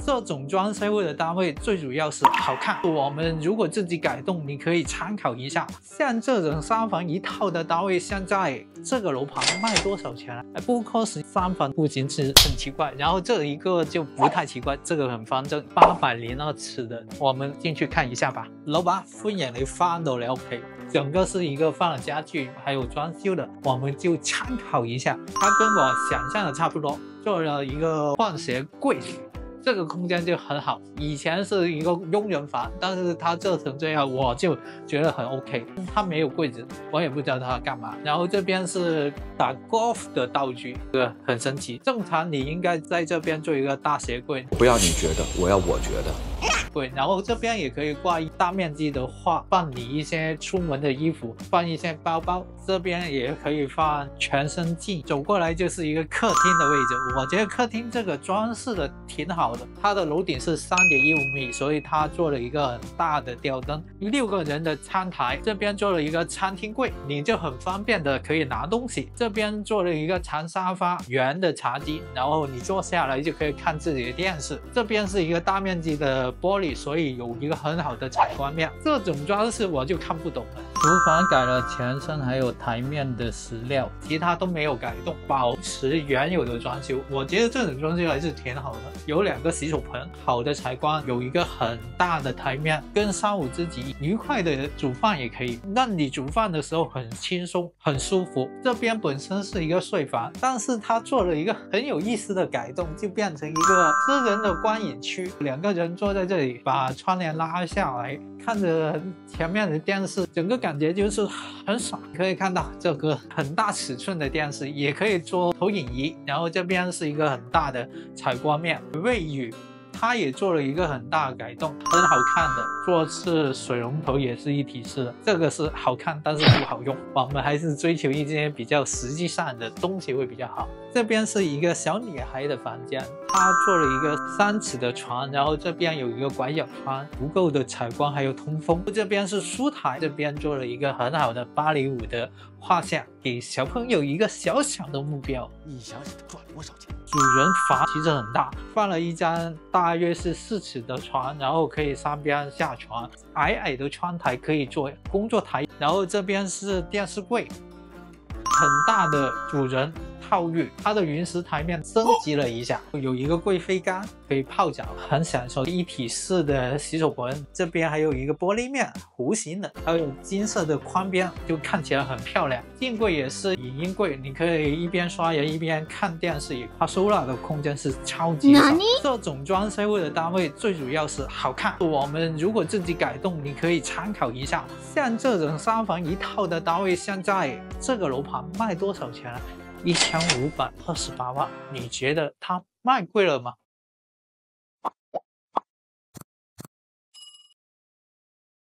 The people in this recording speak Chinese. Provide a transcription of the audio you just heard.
这种装修的单位最主要是好看。我们如果自己改动，你可以参考一下。像这种3房1套的单位，现在这个楼盘卖多少钱啊？不cost3房户型是很奇怪，然后这一个就不太奇怪，这个很方正，802尺的，我们进去看一下吧。樓板歡迎你翻到嚟屋企。 整个是一个放了家具还有装修的，我们就参考一下。它跟我想象的差不多，做了一个换鞋柜，这个空间就很好。以前是一个佣人房，但是它做成这样，我就觉得很 OK。它没有柜子，我也不知道它干嘛。然后这边是打 golf 的道具，这个很神奇。正常你应该在这边做一个大鞋柜， 不要你觉得，我要我觉得。 对，然后这边也可以挂大面积的画，放你一些出门的衣服，放一些包包。这边也可以放全身镜。走过来就是一个客厅的位置，我觉得客厅这个装饰的挺好的。它的楼顶是3.15米，所以它做了一个很大的吊灯。6个人的餐台，这边做了一个餐厅柜，你就很方便的可以拿东西。这边做了一个长沙发，圆的茶几，然后你坐下来就可以看自己的电视。这边是一个大面积的玻璃。 所以有一个很好的采光面，这种装饰我就看不懂了。厨房改了前身还有台面的石料，其他都没有改动，保持原有的装修。我觉得这种装修还是挺好的。有2个洗手盆，好的采光，有一个很大的台面，跟三五知己愉快的煮饭也可以，让你煮饭的时候很轻松、很舒服。这边本身是一个睡房，但是它做了一个很有意思的改动，就变成一个私人的观影区，2个人坐在这里。 把窗帘拉下来，看着前面的电视，整个感觉就是很爽。可以看到这个很大尺寸的电视，也可以做投影仪。然后这边是一个很大的采光面，卫浴。 它也做了一个很大的改动，很好看的。坐式水龙头也是一体式的，这个是好看，但是不好用。我们还是追求一些比较实际上的东西会比较好。这边是一个小女孩的房间，她做了一个3尺的床，然后这边有一个拐角窗，足够的采光还有通风。这边是书台，这边做了一个很好的805的画像，给小朋友一个小小的目标。 你想想赚多少钱？ 主人房其实很大，放了一张大约是4尺的床，然后可以3边下床，矮的窗台可以做工作台，然后这边是电视柜，很大的主人套浴，它的云石台面升级了一下，有一个贵妃缸可以泡脚，很享受。一体式的洗手盆，这边还有一个玻璃面，弧形的，还有金色的宽边，就看起来很漂亮。镜柜也是影音柜，你可以一边刷牙一边看电视，它收纳的空间是超级少。这种装修的单位最主要是好看。我们如果自己改动，你可以参考一下。像这种3房1套的单位，现在这个楼盘卖多少钱啊？1528万，你觉得它卖贵了吗？